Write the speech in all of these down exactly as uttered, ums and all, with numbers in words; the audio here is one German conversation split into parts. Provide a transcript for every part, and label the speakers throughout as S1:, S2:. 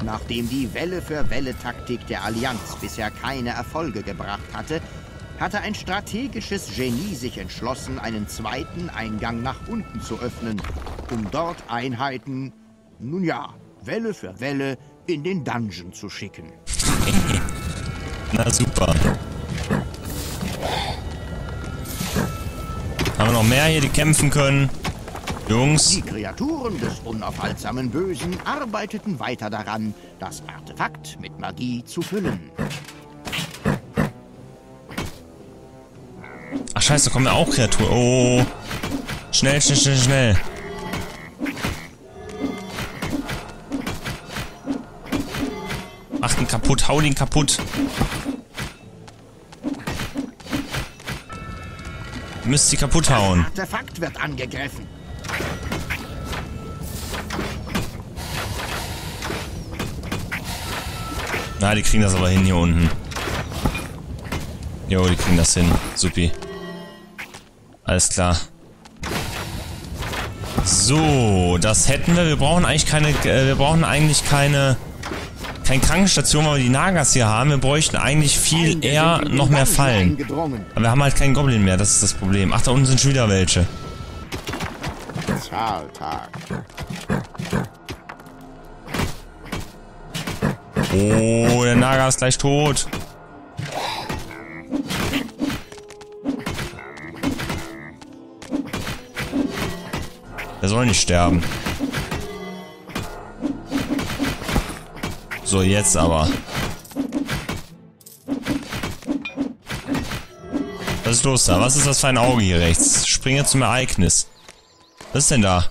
S1: Nachdem die Welle-für-Welle-Taktik der Allianz bisher keine Erfolge gebracht hatte, hatte ein strategisches Genie sich entschlossen, einen zweiten Eingang nach unten zu öffnen, um dort Einheiten, nun ja, Welle für Welle, in den Dungeon zu schicken.
S2: Na super. Haben wir noch mehr hier, die kämpfen können? Jungs.
S1: Die Kreaturen des unaufhaltsamen Bösen arbeiteten weiter daran, das Artefakt mit Magie zu füllen.
S2: Ach scheiße, da kommen ja auch Kreaturen. Oh. Schnell, schnell, schnell, schnell. Mach den kaputt, hau den kaputt. Du müsst sie kaputt hauen.
S1: Das Artefakt wird angegriffen.
S2: Na, die kriegen das aber hin hier unten. Jo, die kriegen das hin. Supi. Alles klar. So, das hätten wir. Wir brauchen eigentlich keine. Äh, wir brauchen eigentlich keine. Keine Krankenstation, weil wir die Nagas hier haben. Wir bräuchten eigentlich viel eher noch mehr Fallen. Aber wir haben halt keinen Goblin mehr, das ist das Problem. Ach, da unten sind schon wieder welche.
S1: Zahltag.
S2: Oh, der Naga ist gleich tot. Der soll nicht sterben. So, jetzt aber. Was ist los da? Was ist das für ein Auge hier rechts? Spring jetzt zum Ereignis. Was ist denn da?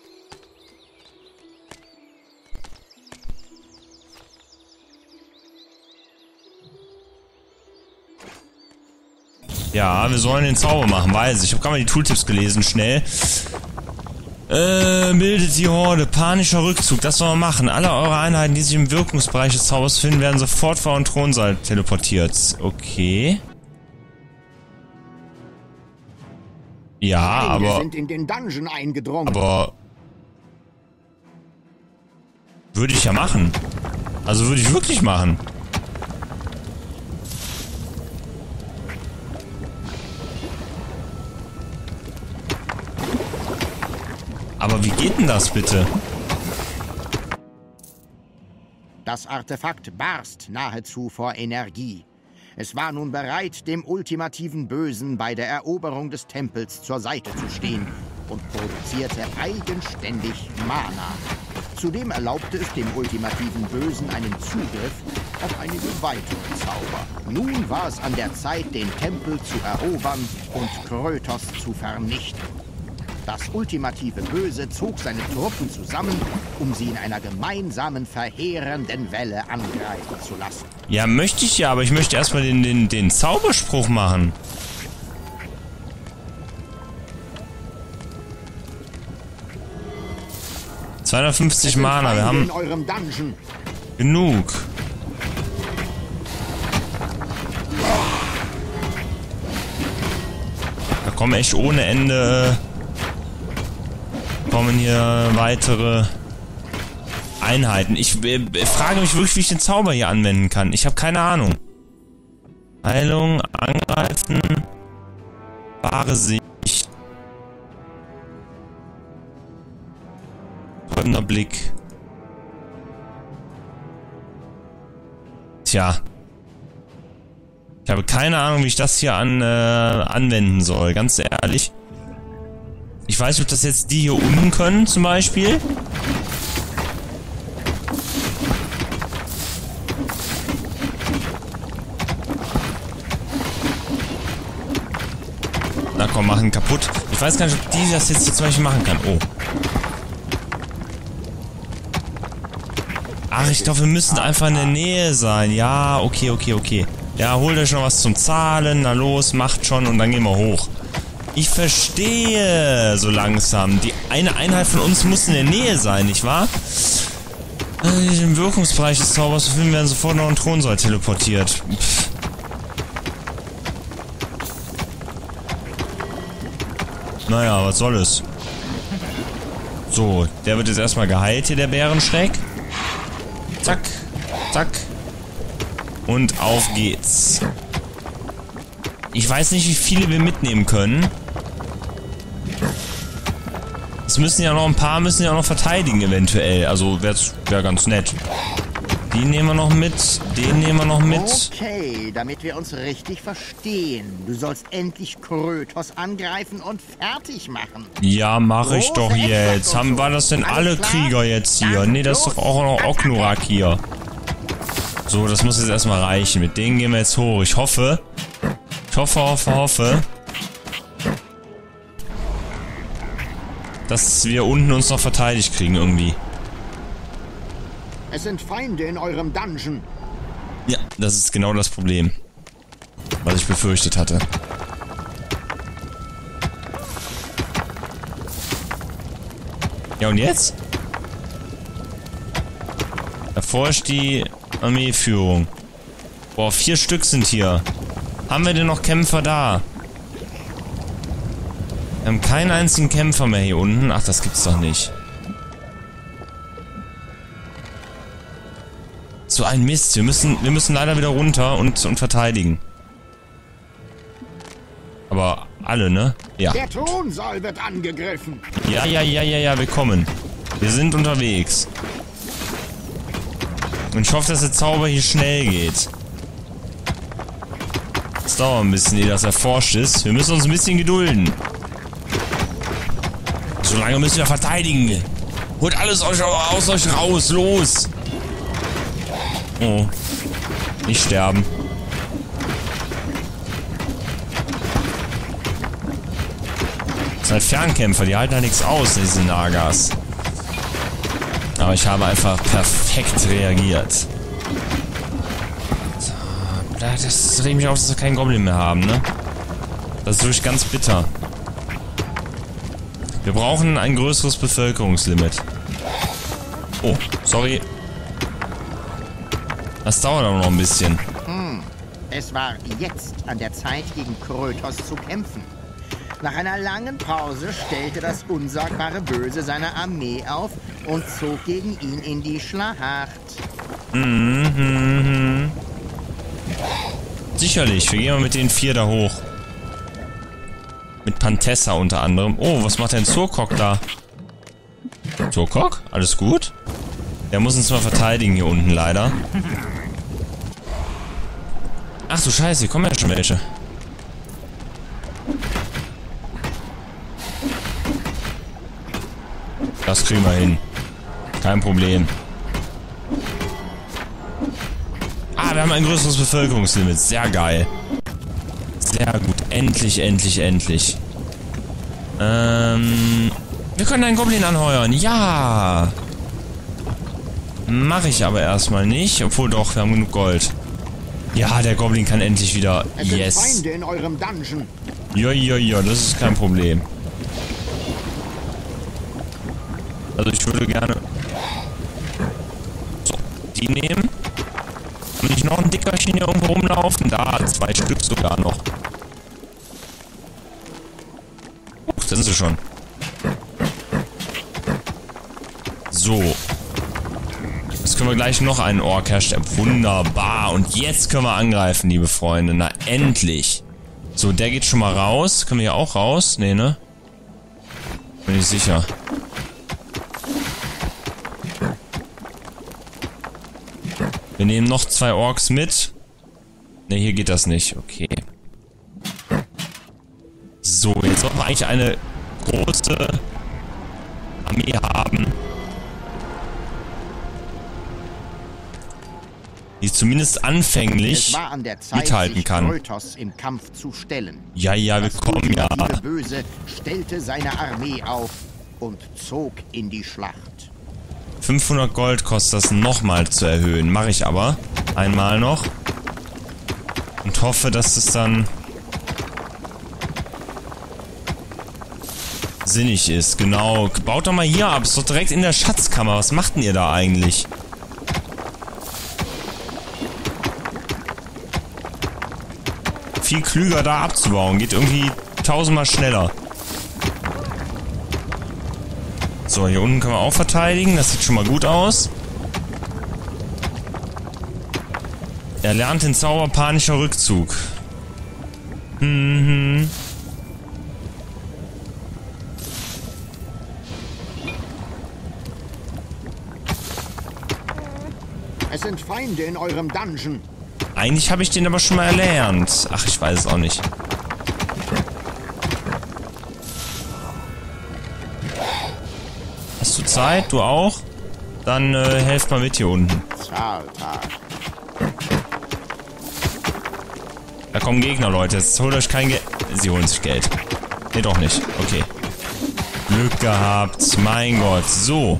S2: Ja, wir sollen den Zauber machen, weiß ich. Ich habe gerade mal die Tooltips gelesen, schnell. Äh, bildet die Horde. Panischer Rückzug. Das sollen wir machen. Alle eure Einheiten, die sich im Wirkungsbereich des Zaubers finden, werden sofort vor den Thronsaal teleportiert. Okay. Ja, aber...
S1: Wir sind in den Dungeon eingedrungen.
S2: Aber... Würde ich ja machen. Also würde ich wirklich machen. Aber wie geht denn das bitte?
S1: Das Artefakt barst nahezu vor Energie. Es war nun bereit, dem ultimativen Bösen bei der Eroberung des Tempels zur Seite zu stehen und produzierte eigenständig Mana. Zudem erlaubte es dem ultimativen Bösen einen Zugriff auf einige weitere Zauber. Nun war es an der Zeit, den Tempel zu erobern und Krötos zu vernichten. Das ultimative Böse zog seine Truppen zusammen, um sie in einer gemeinsamen, verheerenden Welle angreifen zu lassen.
S2: Ja, möchte ich ja, aber ich möchte erstmal den, den, den Zauberspruch machen. zweihundertfünfzig Mana, wir haben genug. Da kommen echt ohne Ende... kommen hier weitere Einheiten. Ich äh, frage mich wirklich, wie ich den Zauber hier anwenden kann. Ich habe keine Ahnung. Heilung, angreifen, wahre Sicht. Träumender Blick. Tja. Ich habe keine Ahnung, wie ich das hier an, äh, anwenden soll, ganz ehrlich. Ich weiß nicht, ob das jetzt die hier unten können, zum Beispiel. Na komm, machen kaputt. Ich weiß gar nicht, ob die das jetzt hier zum Beispiel machen kann. Oh. Ach, ich glaube, wir müssen einfach in der Nähe sein. Ja, okay, okay, okay. Ja, holt euch noch was zum Zahlen. Na los, macht schon und dann gehen wir hoch. Ich verstehe so langsam. Die eine Einheit von uns muss in der Nähe sein, nicht wahr? Im Wirkungsbereich des Zaubers befinden werden sofort noch ein Thronsaal teleportiert. Pff. Naja, was soll es? So, der wird jetzt erstmal geheilt hier, der Bärenschreck. Zack. Zack. Und auf geht's. Ich weiß nicht, wie viele wir mitnehmen können. Es müssen ja noch ein paar, müssen ja auch noch verteidigen eventuell. Also wäre wär ganz nett. Die nehmen wir noch mit, den nehmen wir noch mit.
S1: Okay, damit wir uns richtig verstehen. Du sollst endlich Krötos angreifen und fertig machen.
S2: Ja, mache ich doch jetzt. Haben wir das denn alle Krieger jetzt hier? Nee, das ist doch auch noch Oknurak hier. So, das muss jetzt erstmal reichen. Mit denen gehen wir jetzt hoch. Ich hoffe, ich hoffe, hoffe, hoffe, dass wir unten uns noch verteidigt kriegen irgendwie.
S1: Es sind Feinde in eurem Dungeon.
S2: Ja, das ist genau das Problem, was ich befürchtet hatte. Ja, und jetzt? Erforscht die Armeeführung. Boah, vier Stück sind hier. Haben wir denn noch Kämpfer da? Wir haben keinen einzigen Kämpfer mehr hier unten. Ach, das gibt's doch nicht. So ein Mist. Wir müssen, wir müssen leider wieder runter und, und verteidigen. Aber alle, ne? Ja.
S1: Der Thronsaal wird angegriffen.
S2: Ja, ja, ja, ja, ja, wir kommen. Wir sind unterwegs. Und ich hoffe, dass der Zauber hier schnell geht. Es dauert ein bisschen, ehe das erforscht ist. Wir müssen uns ein bisschen gedulden. So lange müssen wir verteidigen. Holt alles aus, aus euch raus, los! Oh. Nicht sterben. Das sind halt Fernkämpfer, die halten halt nichts aus, diese Nagas. Aber ich habe einfach perfekt reagiert. So, das regt mich auf, dass wir keinen Goblin mehr haben, ne? Das ist wirklich ganz bitter. Wir brauchen ein größeres Bevölkerungslimit. Oh, sorry. Das dauert aber noch ein bisschen.
S1: Hm. Es war jetzt an der Zeit, gegen Krötos zu kämpfen. Nach einer langen Pause stellte das unsagbare Böse seine Armee auf und zog gegen ihn in die Schlacht.
S2: Mhm, mhm. Sicherlich, wir gehen mal mit den vier da hoch. Mit Pantessa unter anderem. Oh, was macht denn Zurkok da? Zurkok? Alles gut? Der muss uns mal verteidigen hier unten, leider. Ach du Scheiße, hier kommen ja schon welche. Das kriegen wir hin. Kein Problem. Ah, wir haben ein größeres Bevölkerungslimit. Sehr geil. Sehr gut. Endlich, endlich, endlich. Ähm... Wir können einen Goblin anheuern. Ja! Mache ich aber erstmal nicht. Obwohl doch, wir haben genug Gold. Ja, der Goblin kann endlich wieder...
S1: Es sind
S2: Yes.
S1: Feinde in eurem Dungeon.
S2: Ja, ja, ja, das ist kein Problem. Also ich würde gerne... So, die nehmen. Haben nicht noch ein Dickerchen hier irgendwo rumlaufen? Da, zwei Stück sogar noch. Oh, da sind sie schon. So. Jetzt können wir gleich noch einen Ork herstellen. Wunderbar. Und jetzt können wir angreifen, liebe Freunde. Na, endlich. So, der geht schon mal raus. Können wir hier auch raus? Nee, ne? Bin ich sicher. Wir nehmen noch zwei Orks mit. Ne, hier geht das nicht. Okay. So, jetzt sollten wir eigentlich eine große Armee haben, die zumindest anfänglich
S1: Es war an der Zeit,
S2: mithalten
S1: sich
S2: kann.
S1: Krötos im Kampf zu stellen.
S2: Ja, ja, wir
S1: Das
S2: kommen ja.
S1: ultimative Böse stellte seine Armee auf und zog in die Schlacht.
S2: fünfhundert Gold kostet das nochmal zu erhöhen. Mache ich aber. Einmal noch. Und hoffe, dass es dann sinnig ist. Genau. Baut doch mal hier ab. Ist doch direkt in der Schatzkammer. Was macht denn ihr da eigentlich? Viel klüger da abzubauen. Geht irgendwie tausendmal schneller. So, hier unten können wir auch verteidigen. Das sieht schon mal gut aus. Er lernt den Zauber panischer Rückzug. Mhm.
S1: Es sind Feinde in eurem Dungeon.
S2: Eigentlich habe ich den aber schon mal erlernt. Ach, ich weiß es auch nicht. Hast du Zeit? Du auch? Dann äh, helft mal mit hier unten.
S1: Zahltag.
S2: Da kommen Gegner, Leute. Jetzt holt euch kein Geld. Sie holen sich Geld. Nee, doch nicht. Okay. Glück gehabt. Mein Gott. So.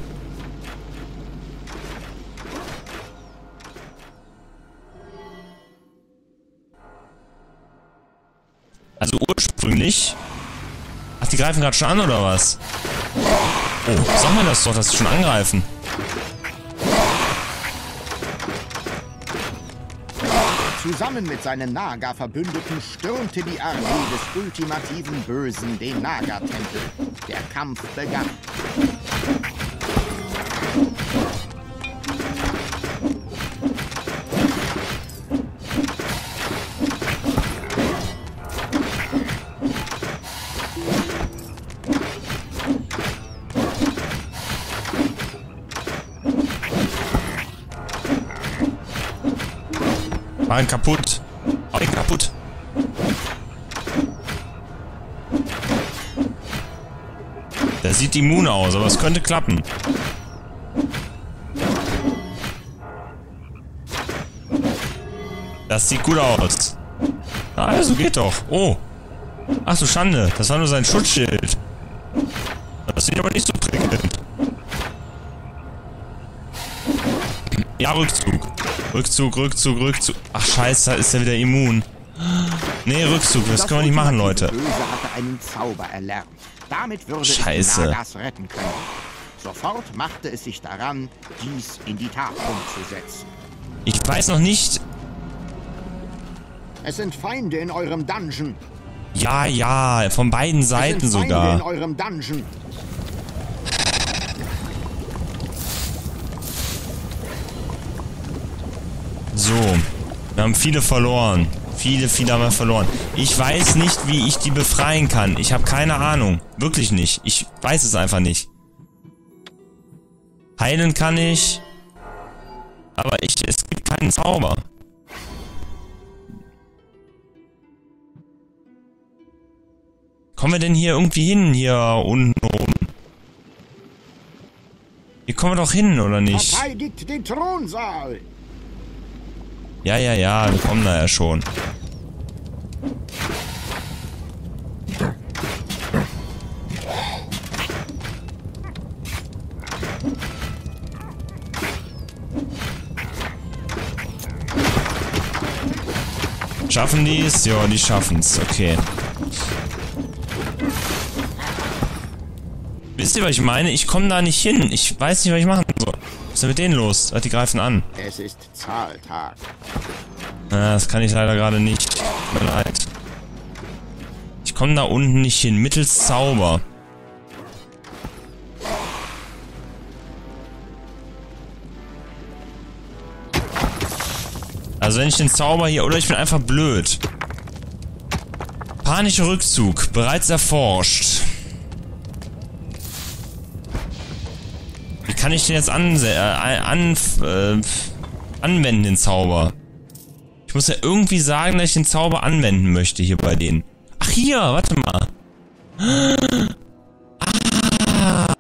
S2: Also ursprünglich... Ach, die greifen gerade schon an, oder was? Oh, sag mal das doch, dass sie schon angreifen.
S1: Zusammen mit seinen Naga-Verbündeten stürmte die Armee des ultimativen Bösen den Naga-Tempel. Der Kampf begann.
S2: Mach ihn kaputt. Mach ihn kaputt. Der sieht immun aus, aber es könnte klappen. Das sieht gut aus. Ah, also geht doch. Oh. Ach du Schande, das war nur sein Schutzschild. Das sieht aber nicht so prickelnd. Ja, Rückzug. Rückzug, Rückzug, Rückzug. Ach scheiße, da ist er wieder immun. Nee, Rückzug, das können wir nicht machen, Leute.
S1: Der Böse hatte einen Zauber erlernt. Damit würde
S2: Scheiße.
S1: es die Nagas retten können. Sofort machte es sich daran, dies in die Tat umzusetzen.
S2: Ich weiß noch nicht...
S1: Es sind Feinde in eurem Dungeon.
S2: Ja, ja, von beiden Seiten
S1: es sind Feinde
S2: sogar.
S1: in eurem Dungeon.
S2: So, wir haben viele verloren. Viele, viele haben wir verloren. Ich weiß nicht, wie ich die befreien kann. Ich habe keine Ahnung. Wirklich nicht. Ich weiß es einfach nicht. Heilen kann ich. Aber ich, es gibt keinen Zauber. Kommen wir denn hier irgendwie hin? Hier unten oben. Hier kommen wir doch hin, oder nicht?
S1: Verteidigt den Thronsaal.
S2: Ja, ja, ja, wir kommen da ja schon. Schaffen die es? Ja, die schaffen es. Okay. Wisst ihr, was ich meine? Ich komme da nicht hin. Ich weiß nicht, was ich machen soll. Was ist denn mit denen los? Die greifen an.
S1: Es ist Zahltag.
S2: Ja, das kann ich leider gerade nicht. Tut mir leid. Ich komme da unten nicht hin. Mittels Zauber. Also wenn ich den Zauber hier... Oder ich bin einfach blöd. Panischer Rückzug. Bereits erforscht. Wie kann ich den jetzt an, äh, an, äh, anwenden, den Zauber? Ich muss ja irgendwie sagen, dass ich den Zauber anwenden möchte hier bei denen. Ach hier, warte mal. Ah.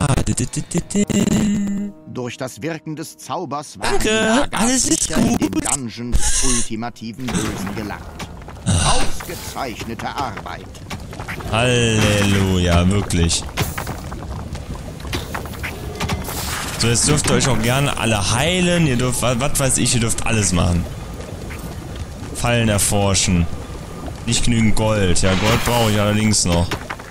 S1: Durch das Wirken des Zaubers waren
S2: Danke,
S1: die Nagas
S2: alles ist
S1: sicher in den
S2: gut.
S1: Dungeon des ultimativen Bösen gelangt. Ausgezeichnete Arbeit.
S2: Halleluja, wirklich. So, jetzt dürft ihr euch auch gerne alle heilen. Ihr dürft, was weiß ich, ihr dürft alles machen. Fallen erforschen. Nicht genügend Gold. Ja, Gold brauche ich allerdings noch.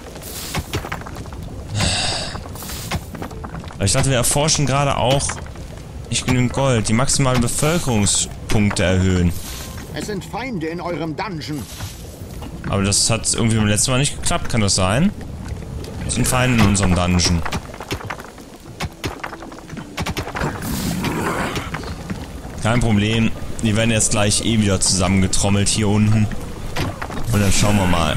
S2: Aber ich dachte, wir erforschen gerade auch nicht genügend Gold. Die maximale Bevölkerungspunkte erhöhen.
S1: Es sind Feinde in eurem Dungeon.
S2: Aber das hat irgendwie beim letzten Mal nicht geklappt. Kann das sein? Das sind Feinde in unserem Dungeon. Kein Problem. die werden jetzt gleich eh wieder zusammengetrommelt hier unten. Und dann schauen wir mal.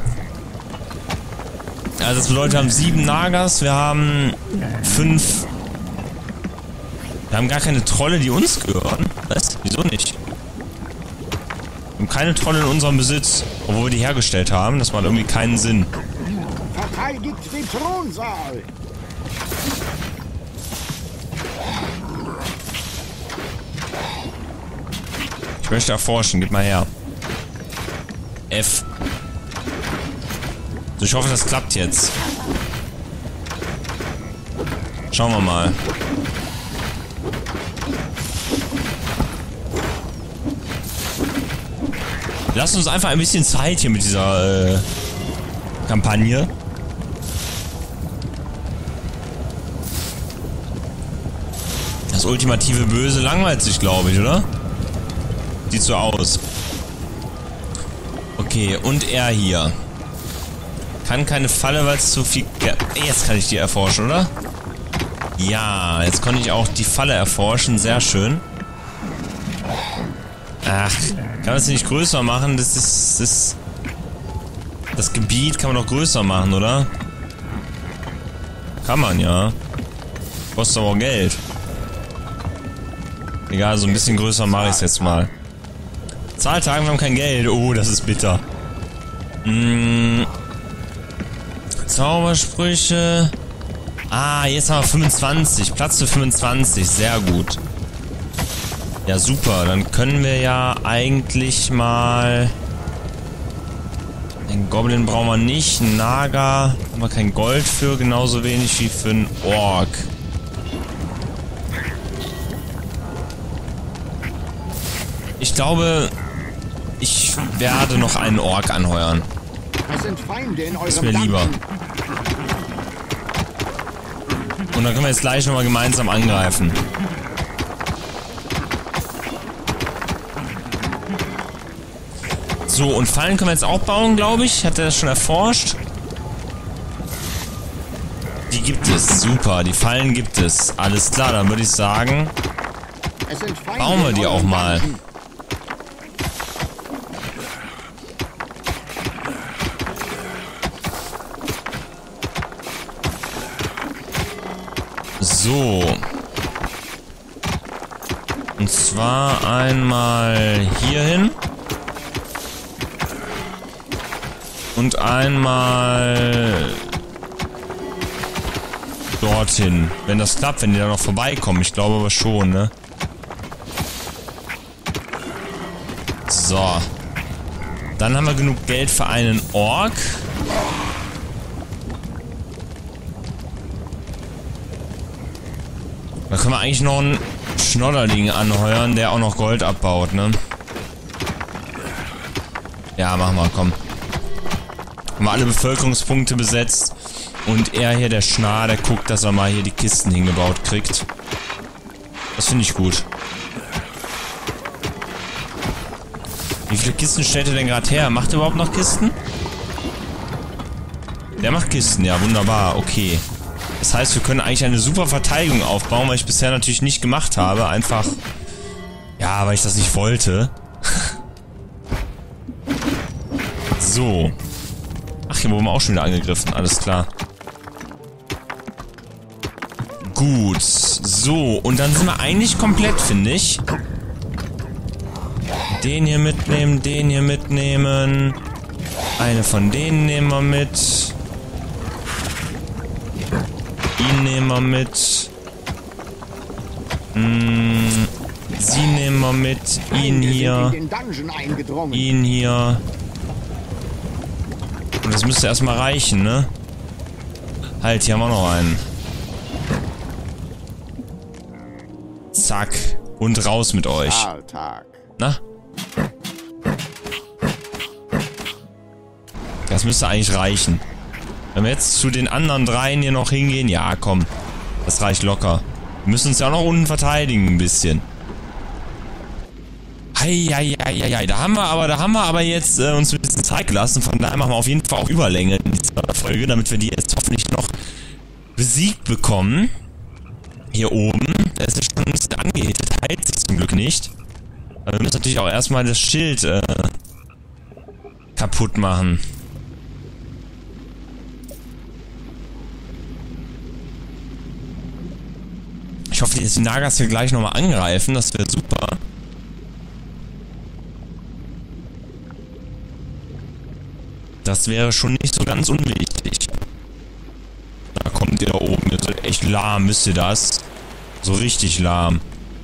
S2: Also das bedeutet, wir haben sieben Nagas, wir haben fünf... Wir haben gar keine Trolle, die uns gehören. Was? Wieso nicht? Wir haben keine Trolle in unserem Besitz, obwohl wir die hergestellt haben. Das macht irgendwie keinen Sinn.
S1: Verteidigt den Thronsaal!
S2: Ich möchte erforschen, gib mal her. F. So, ich hoffe, das klappt jetzt. Schauen wir mal. Lasst uns einfach ein bisschen Zeit hier mit dieser äh, Kampagne. Das ultimative Böse langweilt sich, glaube ich, oder? Sieht so aus. Okay, und er hier. Kann keine Falle, weil es zu viel... Ja, jetzt kann ich die erforschen, oder? Ja, jetzt konnte ich auch die Falle erforschen. Sehr schön. Ach, kann man das nicht größer machen? Das ist... Das, das Gebiet kann man doch größer machen, oder? Kann man, ja. Kostet aber auch Geld. Egal, so ein bisschen größer mache ich es jetzt mal. Zahltagen, wir haben kein Geld. Oh, das ist bitter. Hm. Zaubersprüche. Ah, jetzt haben wir fünfundzwanzig. Platz für fünfundzwanzig. Sehr gut. Ja, super. Dann können wir ja eigentlich mal... Den Goblin brauchen wir nicht. Ein Naga haben wir kein Gold für. Genauso wenig wie für einen Ork. Ich glaube... Ich werde noch einen Ork anheuern.
S1: Es sind Feinde in eurem
S2: Ist mir lieber.
S1: Dungeon.
S2: Und dann können wir jetzt gleich nochmal gemeinsam angreifen. So, und Fallen können wir jetzt auch bauen, glaube ich. Hat er das schon erforscht? Die gibt es. Super, die Fallen gibt es. Alles klar, dann würde ich sagen,
S1: Es sind Feinde
S2: bauen wir
S1: in
S2: die auch
S1: eurem
S2: mal.
S1: Dungeon.
S2: So. Und zwar einmal hierhin. Und einmal dorthin. Wenn das klappt, wenn die da noch vorbeikommen. Ich glaube aber schon, ne? So. Dann haben wir genug Geld für einen Ork. Da können wir eigentlich noch einen Schnodderling anheuern, der auch noch Gold abbaut, ne? Ja, machen wir, komm. Haben wir alle Bevölkerungspunkte besetzt. Und er hier, der Schnarr, der guckt, dass er mal hier die Kisten hingebaut kriegt. Das finde ich gut. Wie viele Kisten stellt er denn gerade her? Macht er überhaupt noch Kisten? Der macht Kisten, ja, wunderbar, okay. Das heißt, wir können eigentlich eine super Verteidigung aufbauen, weil ich bisher natürlich nicht gemacht habe. Einfach, ja, weil ich das nicht wollte. So. Ach, hier wurden wir auch schon wieder angegriffen, alles klar. Gut, so. Und dann sind wir eigentlich komplett, finde ich. Den hier mitnehmen, den hier mitnehmen. Eine von denen nehmen wir mit. Ihn nehmen wir mit. Hm, sie nehmen wir mit. Ihn hier. Ihn hier. Und das müsste erstmal reichen, ne? Halt, hier haben wir noch einen. Zack. Und raus mit euch. Na? Das müsste eigentlich reichen. Wenn wir jetzt zu den anderen dreien hier noch hingehen, ja komm, das reicht locker. Wir müssen uns ja auch noch unten verteidigen ein bisschen. Hei, hei, hei, hei. Da haben wir aber, da haben wir aber jetzt äh, uns ein bisschen Zeit gelassen. Von daher machen wir auf jeden Fall auch Überlänge in dieser Folge, damit wir die jetzt hoffentlich noch besiegt bekommen. Hier oben. Der ist ja schon ein bisschen angehittet, heilt sich zum Glück nicht. Aber wir müssen natürlich auch erstmal das Schild äh, kaputt machen. Ich hoffe, dass die Nagas hier gleich nochmal angreifen. Das wäre super. Das wäre schon nicht so ganz unwichtig. Da kommt ihr da oben. Ihr seid echt lahm, wisst ihr das? So richtig lahm.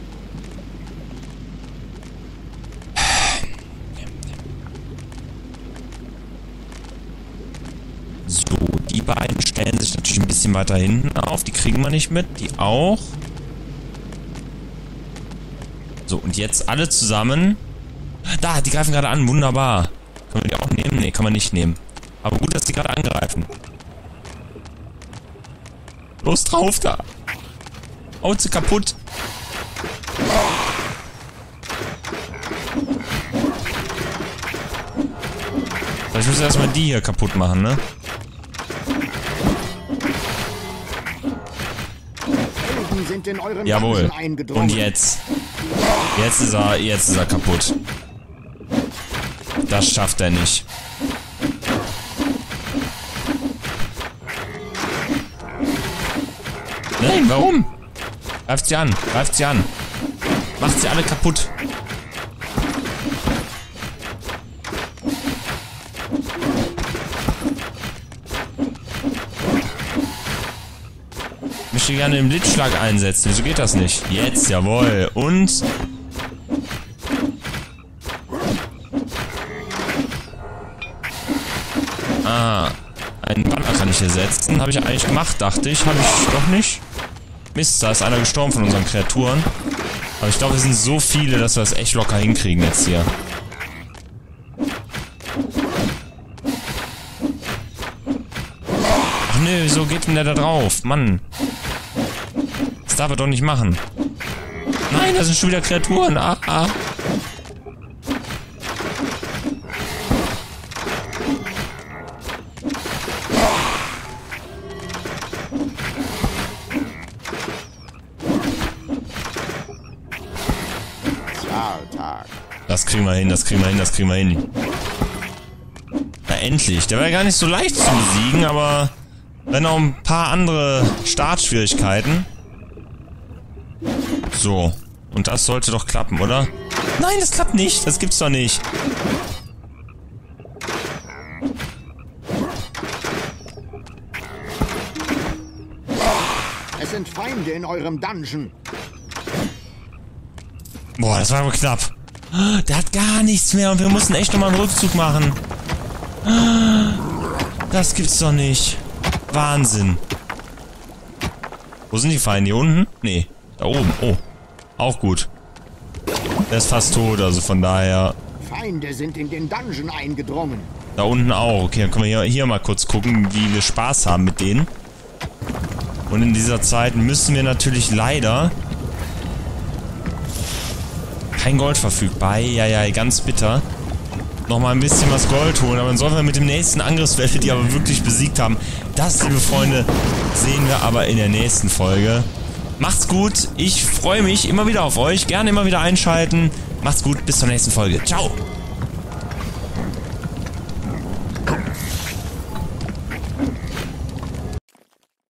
S2: So, die beiden stellen sich natürlich ein bisschen weiter hinten auf. Die kriegen wir nicht mit. Die auch. So, und jetzt alle zusammen. Da, die greifen gerade an. Wunderbar. Können wir die auch nehmen? Ne, kann man nicht nehmen. Aber gut, dass die gerade angreifen. Los drauf da. Haut sie kaputt. Vielleicht müssen wir erstmal die hier kaputt machen, ne?
S1: Sind in euren
S2: Jawohl.
S1: eingedrungen.
S2: Und jetzt. Jetzt ist er, jetzt ist er kaputt. Das schafft er nicht. Nein, warum? Greift sie an, greift sie an. Macht sie alle kaputt. Ich möchte gerne den Blitzschlag einsetzen. Wieso geht das nicht? Jetzt, jawohl. Und... Ah, einen Banner kann ich hier setzen. Habe ich eigentlich gemacht, dachte ich. Habe ich doch nicht. Mist, da ist einer gestorben von unseren Kreaturen. Aber ich glaube, es sind so viele, dass wir das echt locker hinkriegen jetzt hier. Ach nö, wieso geht denn der da drauf? Mann. Das darf er doch nicht machen. Nein, da sind schon wieder Kreaturen. Ah, ah. Das kriegen wir hin, das kriegen wir hin, das kriegen wir hin. Na endlich. Der war ja gar nicht so leicht zu besiegen, aber wenn auch ein paar andere Startschwierigkeiten. So. Und das sollte doch klappen, oder? Nein, das klappt nicht. Das gibt's doch nicht.
S1: Es sind Feinde in eurem Dungeon.
S2: Boah, das war aber knapp. Der hat gar nichts mehr und wir mussten echt nochmal einen Rückzug machen. Das gibt's doch nicht. Wahnsinn. Wo sind die Feinde? Hier unten? Nee, da oben. Oh, auch gut. Der ist fast tot, also von daher...
S1: Feinde sind in den Dungeon eingedrungen.
S2: Da unten auch. Okay, dann können wir hier, hier mal kurz gucken, wie wir Spaß haben mit denen. Und in dieser Zeit müssen wir natürlich leider... Kein Gold verfügbar. Ja, ja, ganz bitter. Nochmal ein bisschen was Gold holen. Aber dann sollen wir mit dem nächsten Angriffswelle, die aber wirklich besiegt haben. Das, liebe Freunde, sehen wir aber in der nächsten Folge. Macht's gut. Ich freue mich immer wieder auf euch. Gerne immer wieder einschalten. Macht's gut. Bis zur nächsten Folge. Ciao.